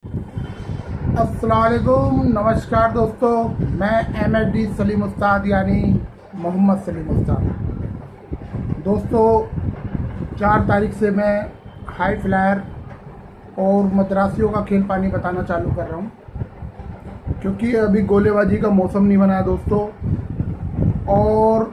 अस्सलाम वालेकुम, नमस्कार दोस्तों। मैं MHD सलीम उस्ताद यानी मोहम्मद सलीम उस्ताद। दोस्तों 4 तारीख से मैं हाई फ्लायर और मद्रासियों का खेल पानी बताना चालू कर रहा हूँ, क्योंकि अभी गोलेबाजी का मौसम नहीं बना है दोस्तों। और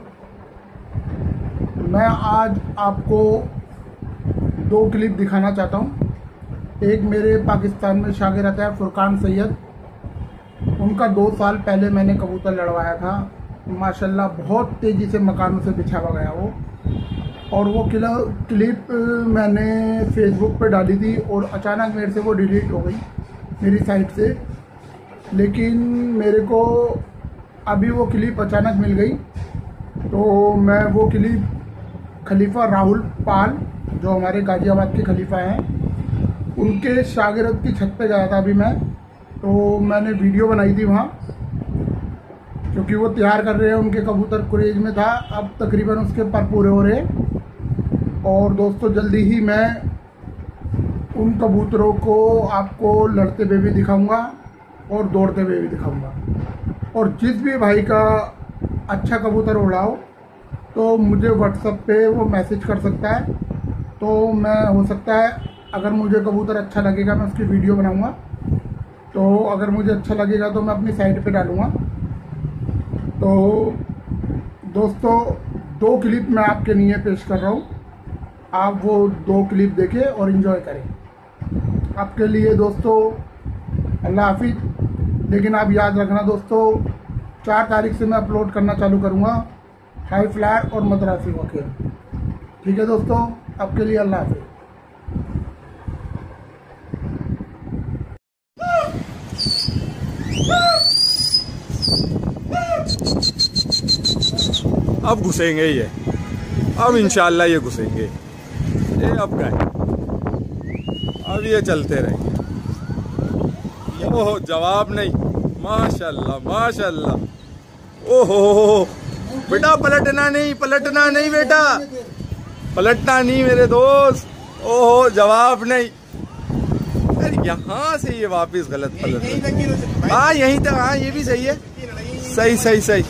मैं आज आपको 2 क्लिप दिखाना चाहता हूँ। एक मेरे पाकिस्तान में शागिर्द है फुरकान सैयद, उनका 2 साल पहले मैंने कबूतर लड़वाया था। माशाल्लाह बहुत तेज़ी से मकानों से बिछावा गया वो। और वो क्लिप मैंने फेसबुक पे डाली थी और अचानक मेरे से वो डिलीट हो गई मेरी साइट से। लेकिन मेरे को अभी वो क्लिप अचानक मिल गई, तो मैं वो क्लिप खलीफा राहुल पाल, जो हमारे गाज़ियाबाद के खलीफा हैं, उनके शागिर्द की छत पे गया था अभी मैं। तो मैंने वीडियो बनाई थी वहाँ, क्योंकि वो तैयार कर रहे हैं, उनके कबूतर कुरेज में था। अब तकरीबन उसके पर पूरे हो रहे हैं। और दोस्तों जल्दी ही मैं उन कबूतरों को आपको लड़ते हुए भी दिखाऊंगा और दौड़ते हुए भी दिखाऊंगा। और जिस भी भाई का अच्छा कबूतर उड़ाओ तो मुझे व्हाट्सएप पे वो मैसेज कर सकता है। तो मैं हो सकता है अगर मुझे कबूतर अच्छा लगेगा मैं उसकी वीडियो बनाऊंगा। तो अगर मुझे अच्छा लगेगा तो मैं अपनी साइट पे डालूंगा। तो दोस्तों 2 क्लिप मैं आपके लिए पेश कर रहा हूँ, आप वो 2 क्लिप देखें और एंजॉय करें। आपके लिए दोस्तों अल्लाह हाफिज। लेकिन आप याद रखना दोस्तों, 4 तारीख से मैं अपलोड करना चालू करूँगा हाई फ्लायर और मद्रासी का खेल। ठीक है दोस्तों, आपके लिए अल्लाह हाफिज। अब घुसेंगे ये, अब इंशाल्लाह ये घुसेंगे। ये अब गए, अब ये चलते रहेंगे। ओहो जवाब नहीं, माशाल्लाह माशाल्लाह। ओहो बेटा पलटना नहीं बेटा, पलटना नहीं मेरे दोस्त। ओहो जवाब नहीं। अरे यहाँ से ये वापस गलत पलट। हाँ यहीं तक, हाँ ये भी सही है। सही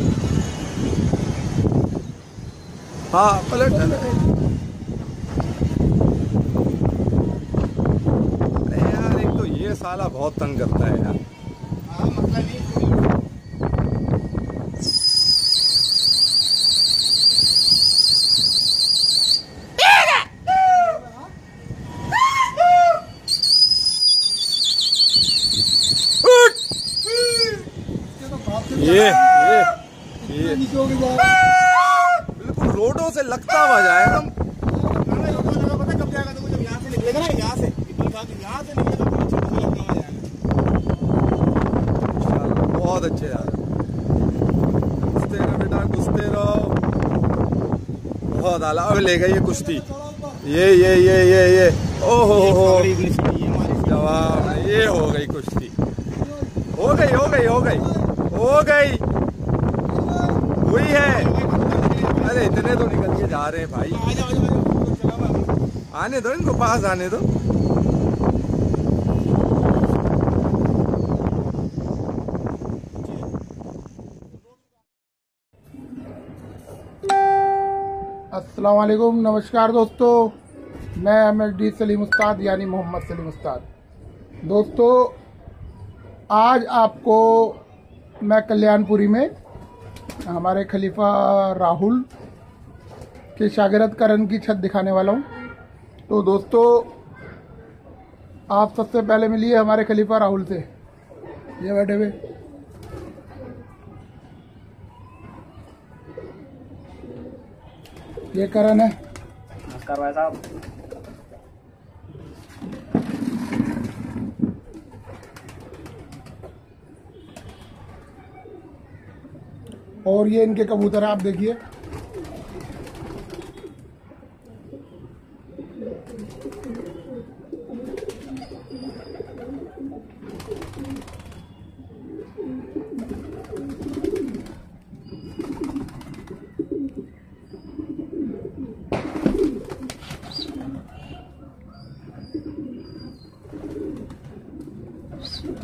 हाँ पलट। अरे यार एक तो ये साला बहुत तंग करता है यार। ये बिल्कुल रोडों से लगता हुआ जाए ना। पता कब जाएगा? तो जब यहाँ से निकलेगा ना, यहाँ से निकलेगा बहुत अच्छे यार। घुसते रहो बेटा, घुसते रहो। बहुत आला। अब ले गई ये कुश्ती। ये ओहो जवाब, ये हो गई कुश्ती। हो गई हुई है। अरे इतने तो निकल के जा रहे हैं भाई, आने दो इनको, पास आने दो। अस्सलाम वालेकुम, नमस्कार दोस्तों। मैं MHD सलीम उस्ताद यानी मोहम्मद सलीम उस्ताद। दोस्तों आज आपको मैं कल्याणपुरी में हमारे खलीफा राहुल के शागिर्द करण की छत दिखाने वाला हूँ। तो दोस्तों आप सबसे पहले मिलिए हमारे खलीफा राहुल से। ये बैठे हुए, ये करण है। नमस्कार भाई साहब। और ये इनके कबूतर आप देखिए।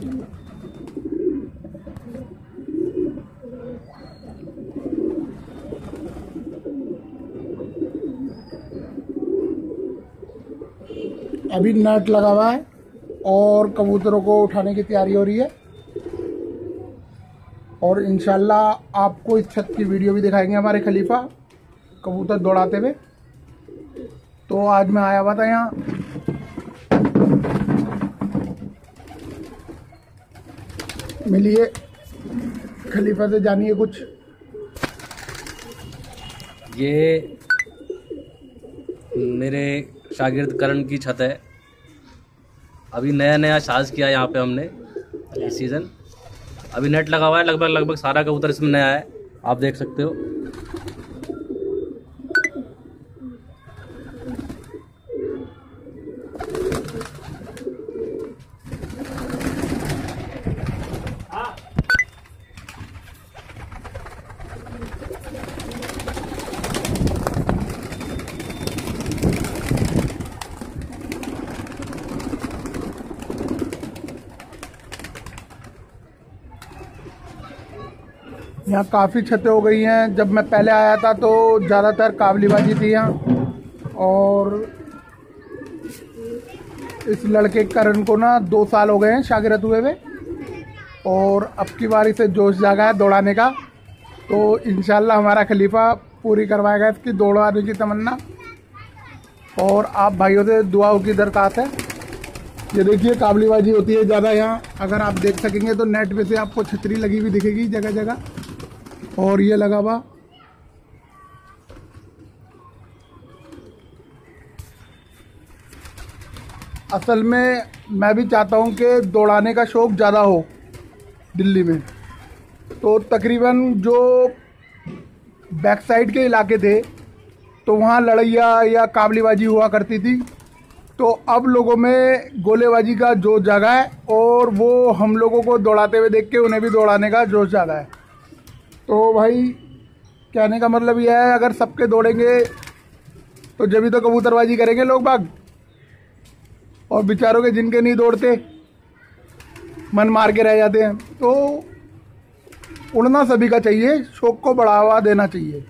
अभी नेट लगा हुआ है और कबूतरों को उठाने की तैयारी हो रही है और इंशाल्लाह आपको इस छत की वीडियो भी दिखाएंगे हमारे खलीफा कबूतर दौड़ाते हुए। तो आज मैं आया हुआ था यहाँ, मिलिए खलीफा से, जानिए कुछ। ये मेरे शागिर्द करण की छत है। अभी नया नया साज किया यहाँ पे हमने इस सीज़न। अभी नेट लगा हुआ है, लगभग सारा कबूतर इसमें नया है, आप देख सकते हो। यहाँ काफ़ी छतें हो गई हैं। जब मैं पहले आया था तो ज़्यादातर काबलीबाजी थी यहाँ, और इस लड़के करण को ना 2 साल हो गए हैं शागिर्द हुए हुए, और अब की बारी से जोश जागा है दौड़ाने का। तो इंशाल्लाह हमारा खलीफा पूरी करवाएगा इसकी दौड़ाने की तमन्ना, और आप भाइयों से दुआओं की दरख्वास्त है। ये देखिए काबलीबाजी होती है ज़्यादा यहाँ, अगर आप देख सकेंगे तो नेट पे से आपको छतरी लगी हुई दिखेगी जगह जगह, और ये लगा हुआ। असल में मैं भी चाहता हूँ कि दौड़ाने का शौक़ ज़्यादा हो दिल्ली में। तो तकरीबन जो बैक साइड के इलाके थे तो वहाँ लड़ैया या काबलीबाजी हुआ करती थी। तो अब लोगों में गोलेबाजी का जोश जागा है, और वो हम लोगों को दौड़ाते हुए देख के उन्हें भी दौड़ाने का जोश जागा है। तो भाई कहने का मतलब यह है, अगर सबके दौड़ेंगे तो जब भी तो कबूतरबाजी करेंगे लोग बाग, और बेचारों के जिनके नहीं दौड़ते मन मार के रह जाते हैं। तो उड़ना सभी का चाहिए, शौक़ को बढ़ावा देना चाहिए।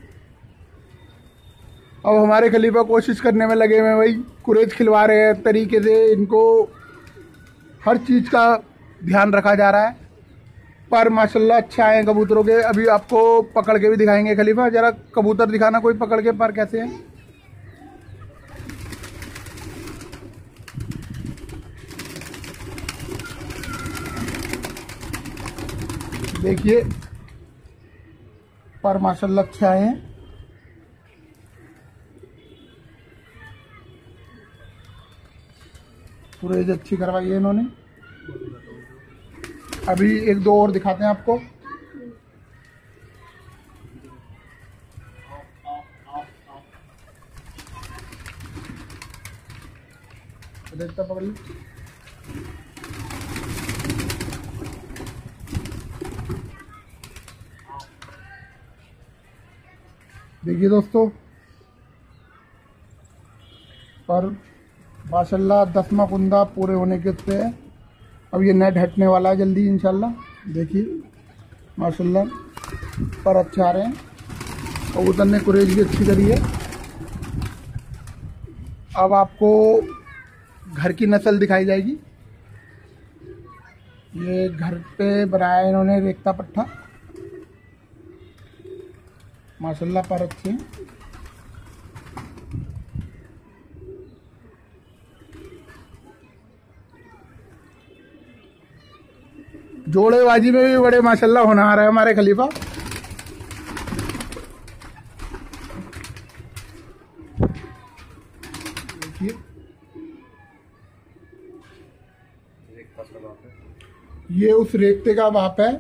अब हमारे खलीफा कोशिश करने में लगे हुए भाई, कुरेज खिलवा रहे हैं तरीके से, इनको हर चीज़ का ध्यान रखा जा रहा है। पर माशाल्लाह अच्छा है कबूतरों के। अभी आपको पकड़ के भी दिखाएंगे खलीफा, ज़रा कबूतर दिखाना कोई पकड़ के पर कैसे हैं। देखिए पर माशाल्लाह अच्छा है। कुरेज अच्छी करवाई है इन्होंने। अभी 1-2 और दिखाते हैं आपको। देखता पकड़ ली। देखिए दोस्तों, पर माशाल्लाह 10वां कुंदा पूरे होने के उससे है। अब ये नेट हटने वाला है जल्दी इंशाल्लाह। देखिए माशाल्लाह पर अच्छे आ रहे हैं। कबूतर ने कुरेज भी अच्छी करी है। अब आपको घर की नस्ल दिखाई जाएगी। ये घर पे बनाया इन्होंने रेख्ता पट्टा, माशाल्लाह पर अच्छे हैं। जोड़ेबाजी में भी बड़े माशाल्लाह होना आ रहा है हमारे खलीफा। देखिए ये उस रेख्ते का बाप है।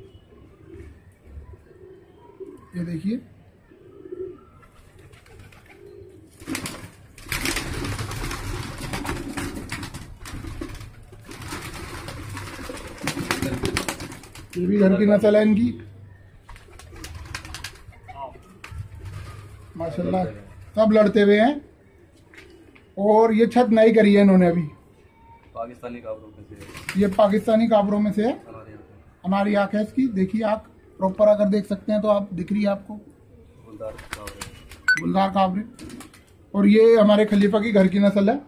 ये देखिए ये भी घर की नस्ल है इनकी माशाल्लाह। सब लड़ते हुए हैं, और ये छत नहीं करी है इन्होंने अभी। पाकिस्तानी काबरों में से है। ये पाकिस्तानी काबरों में से है। हमारे यहाँ पे हमारी आँख है इसकी, देखिए आँख प्रॉपर अगर देख सकते हैं तो आप, दिख रही है आपको गुलदार काबरे। गुलदार काबरे। और ये हमारे खलीफा की घर की नस्ल है।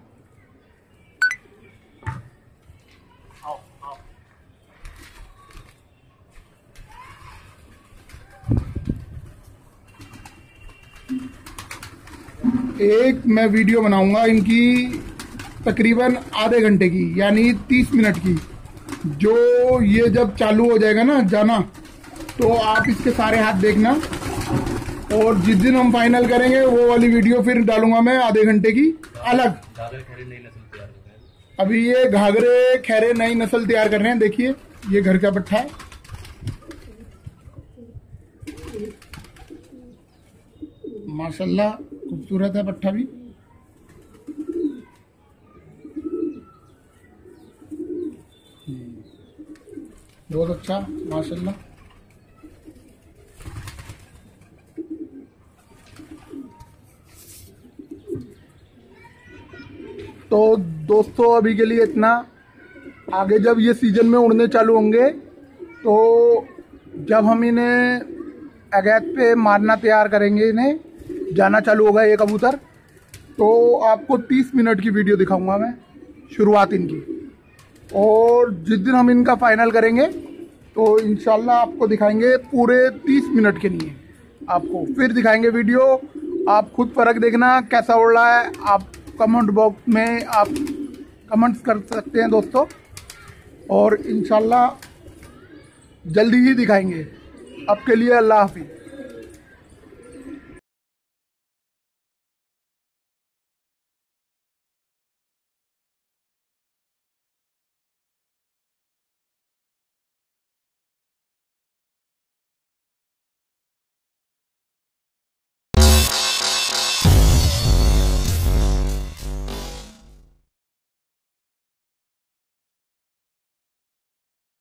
एक मैं वीडियो बनाऊंगा इनकी तकरीबन आधे घंटे की, यानी 30 मिनट की। जो ये जब चालू हो जाएगा ना जाना, तो आप इसके सारे हाथ देखना, और जिस दिन हम फाइनल करेंगे वो वाली वीडियो फिर डालूंगा मैं आधे घंटे की अलग। घाघरे खैरे नई नस्ल तैयार कर रहे हैं। अभी ये घाघरे खैरे नई नस्ल तैयार कर रहे हैं। देखिए ये घर का पट्ठा है। माशाल्लाह खूबसूरत है पट्ठा भी। बहुत अच्छा माशाल्लाह। तो दोस्तों अभी के लिए इतना। आगे जब ये सीजन में उड़ने चालू होंगे, तो जब हम इन्हें अगैत पे मारना तैयार करेंगे, इन्हें जाना चालू होगा ये कबूतर, तो आपको 30 मिनट की वीडियो दिखाऊंगा मैं शुरुआत इनकी। और जिस दिन हम इनका फाइनल करेंगे तो इंशाल्लाह आपको दिखाएंगे पूरे 30 मिनट के लिए, आपको फिर दिखाएंगे वीडियो। आप खुद फर्क देखना कैसा उड़ रहा है। आप कमेंट बॉक्स में आप कमेंट्स कर सकते हैं दोस्तों, और इंशाल्लाह जल्दी ही दिखाएंगे। अब के लिए अल्लाह हाफिज़।